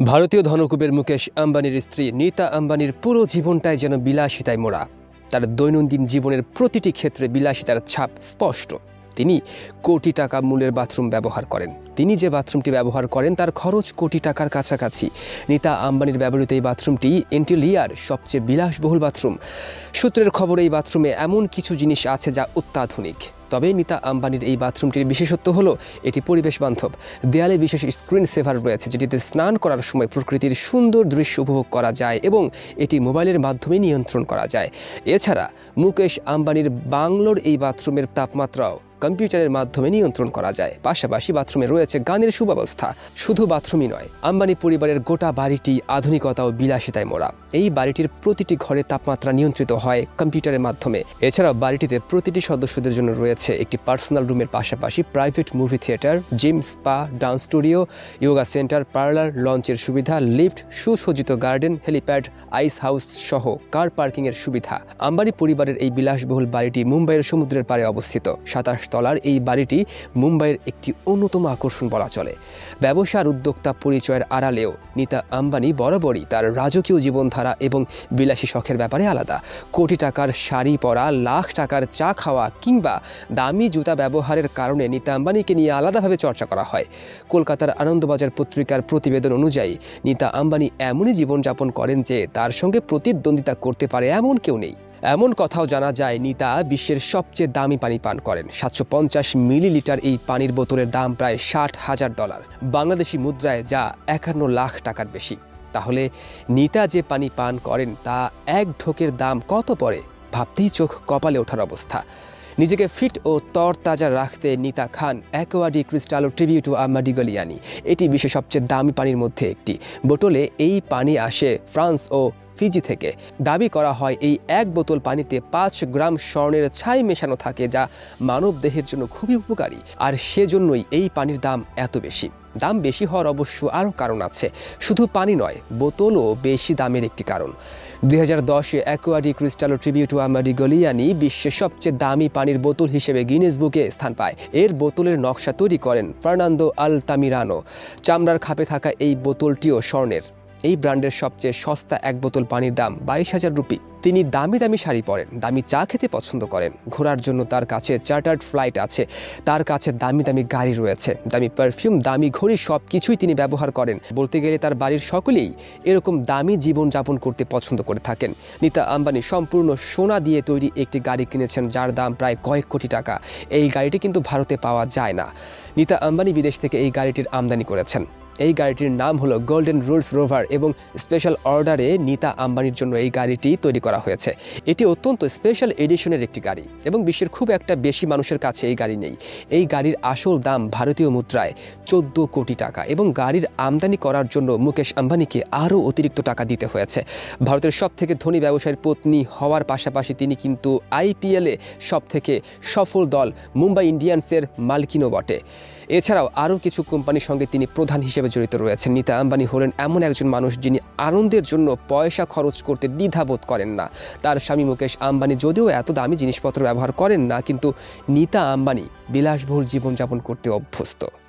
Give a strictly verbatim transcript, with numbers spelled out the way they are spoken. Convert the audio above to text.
ভারতীয় ধনকুবের মুকেশ আম্বানির স্ত্রী নীতা আম্বানির পুরো জীবনটাই যেন বিলাসিতায় মোড়া। তার দৈনন্দিন জীবনের প্রতিটি ক্ষেত্রে বিলাসিতার ছাপ স্পষ্ট। তিনি কোটি টাকা মূল্যের বাথরুম ব্যবহার করেন। তিনি যে বাথরুমটি ব্যবহার করেন তার খরচ কোটি টাকার কাছাকাছি। নীতা আম্বানির ব্যবহৃত এই বাথরুমটি ইন্টেরিয়ার সবচেয়ে বিলাসবহুল বাথরুম। সূত্রের খবর, এই বাথরুমে এমন কিছু জিনিস আছে যা অত্যাধুনিক। তবে নীতা আম্বানির এই বাথরুমটির বিশেষত্ব হলো এটি পরিবেশ বান্ধব। দেয়ালে বিশেষ স্ক্রিন সেভার রয়েছে, যেটিতে স্নান করার সময় প্রকৃতির সুন্দর দৃশ্য উপভোগ করা যায় এবং এটি মোবাইলের মাধ্যমে নিয়ন্ত্রণ করা যায়। এছাড়া মুকেশ আম্বানির বাংলোর এই বাথরুমের তাপমাত্রাও কম্পিউটারের মাধ্যমে নিয়ন্ত্রণ করা যায়। পাশাপাশি বাথরুমে রয়েছে গানের সুব্যবস্থা। শুধু বাথরুমই নয়, আম্বানি পরিবারের গোটা বাড়িটি আধুনিকতা ও বিলাসিতায় মোড়া। এই বাড়িটির প্রতিটি ঘরে তাপমাত্রা নিয়ন্ত্রিত হয় কম্পিউটারের মাধ্যমে। এছাড়াও বাড়িটিতে প্রতিটি সদস্যদের জন্য রয়েছে একটি পার্সোনাল রুমের পাশাপাশি private movie theatre, gym, spa, dance studio, yoga centre, parlour, লঞ্চের সুবিধা, লিফট, সুসজ্জিত গার্ডেন, হেলিপ্যাড, আইস হাউস সহ কার পার্কিংয়ের সুবিধা। আম্বানি পরিবারের এই বিলাসবহুল বাড়িটি মুম্বাইয়ের সমুদ্রের পাড়ে অবস্থিত। সাতাশ তলার এই বাড়িটি মুম্বাইয়ের একটি অন্যতম আকর্ষণ বলা চলে। ব্যবসার উদ্যোক্তা পরিচয়ের আড়ালেও নীতা আম্বানি বরাবরই তার রাজকীয় জীবনধারা এবং বিলাসী শখের ব্যাপারে আলাদা। কোটি টাকার শাড়ি পরা, লাখ টাকার চা খাওয়া কিংবা দামি জুতা ব্যবহারের কারণে নীতা আম্বানিকে নিয়ে আলাদাভাবে চর্চা করা হয়। কলকাতার আনন্দবাজার পত্রিকার প্রতিবেদন অনুযায়ী নীতা আম্বানি এমনই জীবনযাপন করেন যে তার সঙ্গে প্রতিদ্বন্দ্বিতা করতে পারে এমন কেউ নেই। এমন কথাও জানা যায়, নীতা বিশ্বের সবচেয়ে দামি পানি পান করেন। সাতশো পঞ্চাশ মিলিলিটার এই পানির বোতলের দাম প্রায় ষাট হাজার ডলার, বাংলাদেশি মুদ্রায় যা একান্ন লাখ টাকার বেশি। তাহলে নীতা যে পানি পান করেন তা এক ঢোকের দাম কত পড়ে, ভাবতেই চোখ কপালে ওঠার অবস্থা। নিজেকে ফিট ও তরতাজা রাখতে নীতা খান Acqua di Cristallo Tributo a Modigliani. এটি বিশ্বের সবচেয়ে দামি পানির মধ্যে একটি। বোতলে এই পানি আসে ফ্রান্স ও ফিজি থেকে। দাবি করা হয় এই এক বোতল পানিতে পাঁচ গ্রাম স্বর্ণের ছাই মেশানো থাকে, যা মানব দেহের জন্য খুবই উপকারী। আর সেজন্যই এই পানির দাম এত বেশি। দাম বেশি হওয়ার অবশ্য আরও কারণ আছে, শুধু পানি নয়, বোতলও বেশি দামের একটি কারণ। দুই হাজার দশে aqua di Cristallo Tributo a মাডিগলিয়ানি বিশ্বের সবচেয়ে দামি পানির বোতল হিসেবে গিনেস বুকে স্থান পায়। এর বোতলের নকশা তৈরি করেন ফার্নান্দো আলতামিরানো। চামড়ার খাপে থাকা এই বোতলটিও স্বর্ণের। এই ব্র্যান্ডের সবচেয়ে সস্তা এক বোতল পানির দাম বাইশ হাজার রুপি। তিনি দামি দামি শাড়ি পরেন, দামি চা খেতে পছন্দ করেন, ঘোরার জন্য তার কাছে চার্টার্ড ফ্লাইট আছে, তার কাছে দামি দামি গাড়ি রয়েছে, দামি পারফিউম, দামি ঘড়ি, সব কিছুই তিনি ব্যবহার করেন। বলতে গেলে তার বাড়ির সকলেই এরকম দামি জীবনযাপন করতে পছন্দ করে থাকেন। নীতা আম্বানি সম্পূর্ণ সোনা দিয়ে তৈরি একটি গাড়ি কিনেছেন, যার দাম প্রায় কয়েক কোটি টাকা। এই গাড়িটি কিন্তু ভারতে পাওয়া যায় না। নীতা আম্বানি বিদেশ থেকে এই গাড়িটির আমদানি করেছেন। এই গাড়িটির নাম হলো গোল্ডেন রুলস রোভার এবং স্পেশাল অর্ডারে নীতা আম্বানির জন্য এই গাড়িটি তৈরি করা হয়েছে। এটি অত্যন্ত স্পেশাল এডিশনের একটি গাড়ি এবং বিশ্বের খুব একটা বেশি মানুষের কাছে এই গাড়ি নেই। এই গাড়ির আসল দাম ভারতীয় মুদ্রায় চোদ্দ কোটি টাকা এবং গাড়ির আমদানি করার জন্য মুকেশ আম্বানিকে আরও অতিরিক্ত টাকা দিতে হয়েছে। ভারতের সব থেকে ধনী ব্যবসায়ীর পত্নী হওয়ার পাশাপাশি তিনি কিন্তু আইপিএলে সব থেকে সফল দল মুম্বাই ইন্ডিয়ান্সের মালকিনও বটে। এছাড়াও আরও কিছু কোম্পানির সঙ্গে তিনি প্রধান হিসেবে জড়িত রয়েছেন। নীতা আম্বানি হলেন এমন একজন মানুষ যিনি আনন্দের জন্য পয়সা খরচ করতে দ্বিধাবোধ করেন না। তার স্বামী মুকেশ আম্বানি যদিও এত দামি জিনিসপত্র ব্যবহার করেন না, কিন্তু নীতা আম্বানি বিলাসবহুল জীবনযাপন করতে অভ্যস্ত।